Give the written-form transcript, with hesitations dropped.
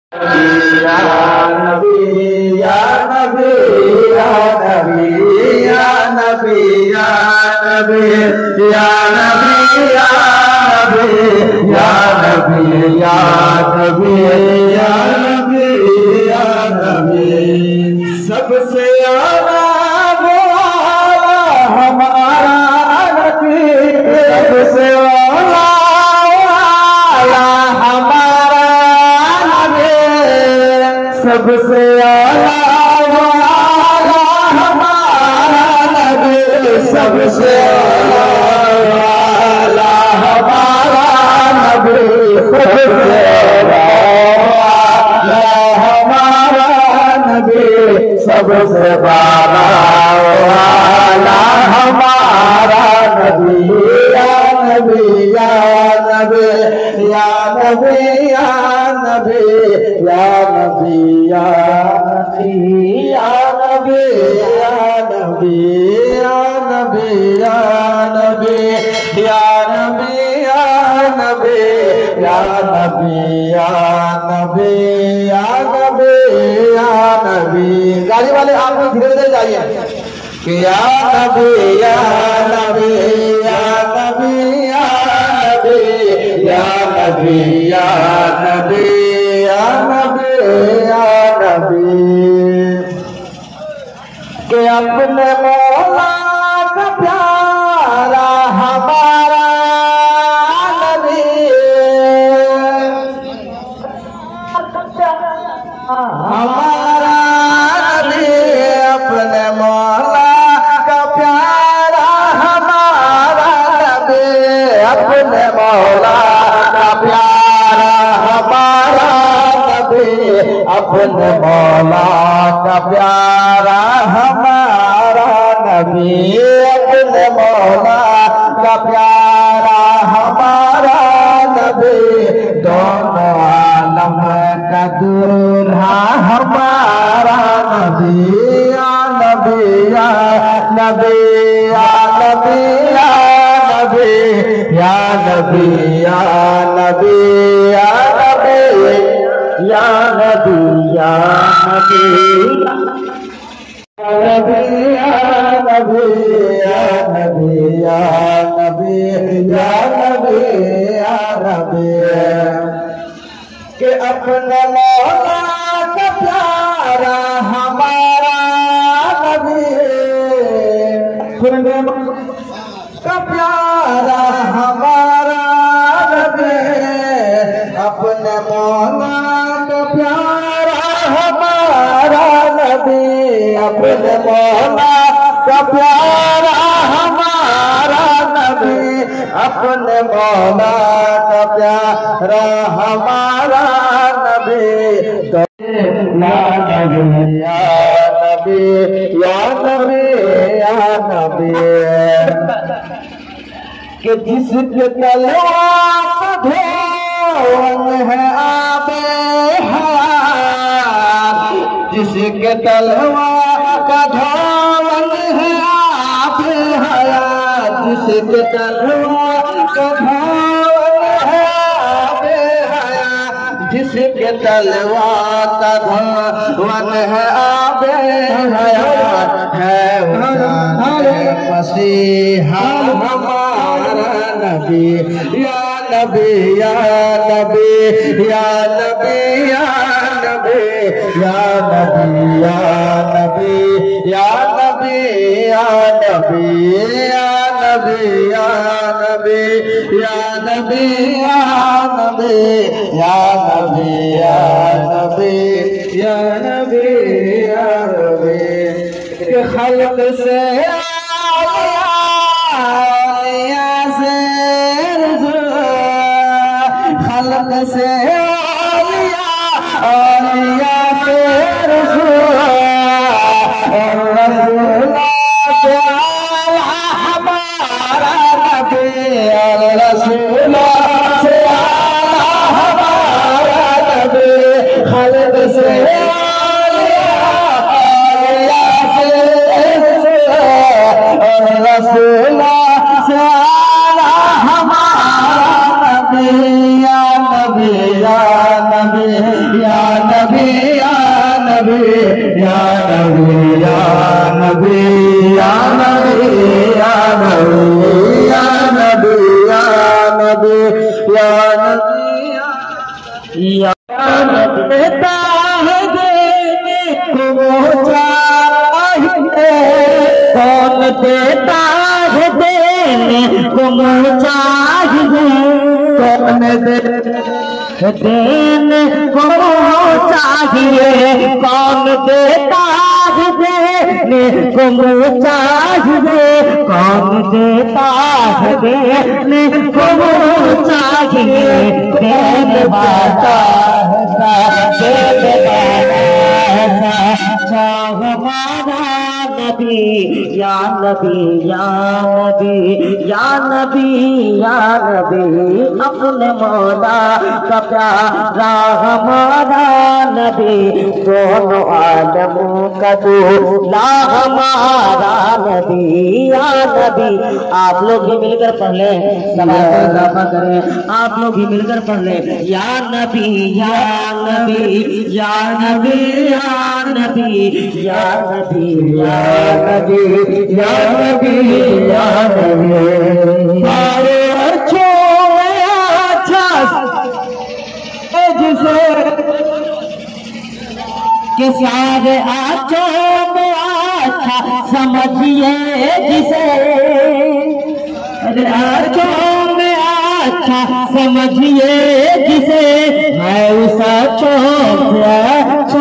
या नबी या नबी या नबी या नबी या नबी या नबी या नबी या नबी या नबी या नबी सबसे आला वो हमारा नबी सबसे आला हमारा नबी सबसे आला हमारा नबी सबसे आला हमारा नबी सबसे आला हमारा नबी सबसे आला हमारा नबी या नबी या नबी या नबी या नबी या नबी या नबी या नबी या नबी या नबी या नबी या नबी या नबी या नबी या नबी या नबी गाड़ी वाले आप लोग धीरे धीरे जाइए कि या नबी या नबी या नबी या नबी या नबी या नबी या नबी या नबी के अपने मौला का प्यारा हमारा नबी हमारा नबी अपने मौला का प्यारा हमारा नबी अपने मौला का प्यारा हमारा नबी अपने मौला का प्यारा हमारा नबी अपने मौला का प्यारा हमारा नबी दोनों आलम का दूल्हा हमारा नबी या नबी या नबी या नबी या नबी या नबी या नबी या नबी या नबी या नबी या नबी या नबी या नबी या नबी या नबी के अपने मौला का प्यारा हमारा नबी का प्यारा हमारा नबी अपने मौला का प्यारा हमारा नबी अपने मौला का प्यारा हमारा नबी अपने मौला का प्यारा हमारा नबी या नबी या नबी या नबी या नबी कि जिसके तलवार धोन है आबे हयात जिसके तलवार का धोन है आबे हयात जिसके तलवार का धोन है आबे हयात जिसके तलवार का धोन है आबे हयात है मसीहा हमारा नबी या नबी या नबी या नबी या नबी या नबी या नबी या नबी या नबी या नबी या नबी या नबी या नबी या नबी या नबी या नबी या नबी के खल्क से खल्क से औलिया से रसूल से आला हमारा नबी रसूल से आला हमारा नबी खल्क से औलिया से रसूल से आला हमारा नबी या नबी या नबी या नबी या नबी या नबी या नबी या नबी या नबी या नबी या नबी या नबी या नबी देता है देने को चाहिए कौन देता है देने को चाहिए कौन देने को चाहिए कौन देता है देने को चाहिए कौन देता है देने को चाहिए देने वाला हमारा नबी या नबी या नबी या नबी या नबी अपने मौला का प्यारा हमारा नबी दोनों आलमों का दूल्हा हमारा नबी या नबी। आप लोग भी मिलकर पढ़ लें, समाज को इजाफा करें, आप लोग भी मिलकर पढ़ लें या नबी या नबी या नबी या नबी या नबी या नबी या नबी या नबी। सारे अच्छों में अच्छा जिसे के सारे अच्छों में अच्छा समझिए जिसे अच्छों में अच्छा समझिए जिसे है उस अच्छों से अच्छा